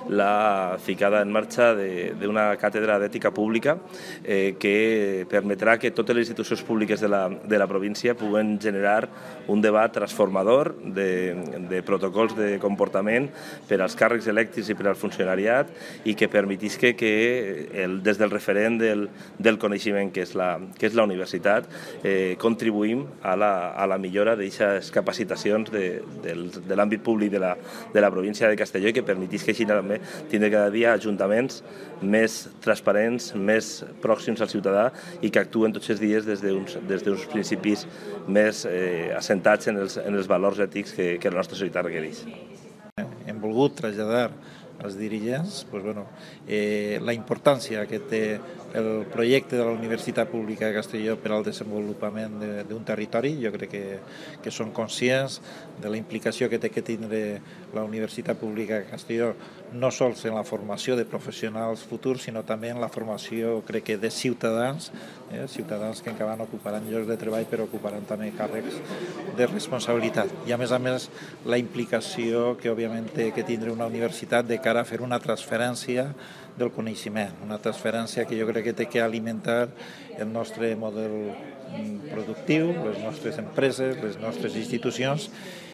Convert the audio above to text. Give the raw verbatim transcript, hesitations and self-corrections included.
la ficada en marxa d'una càtedra d'ètica pública eh, que permetrà que totes les institucions públiques de la, de la província puguen generar un debat transformador de, de protocols de comportament per als càrrecs electes i per al funcionariat i que permetisca que el, des del referent del, del coneixement que és la, que és la universitat eh, contribuïm a la, a la millora d'aquestes capacitacions de, de, de l'àmbit públic de la, de la província de Castelló i que permetisca així també tindre cada dia ajuntaments més transparents, més pròxims al ciutadà i que actuen tots els dies des d'uns des d'uns principis més eh, assentats en els, en els valors ètics que, que la nostra societat requereix. Hem volgut traslladar als dirigents pues, bueno, eh, la importància que té el projecte de la Universitat Pública de Castelló per al desenvolupament d'un territori. Jo crec que, que són conscients de la implicació que té que tindre la Universitat Pública de Castelló no sols en la formació de professionals futurs, sinó també en la formació, crec que, de ciutadans, eh, ciutadans que encara no ocuparan llocs de treball però ocuparan també càrrecs de responsabilitat. I a més a més la implicació que òbviament té que tindre una universitat de cara a fer una transferència del coneixement, una transferència que jo crec que té que alimentar el nostre model productiu, les nostres empreses, les nostres institucions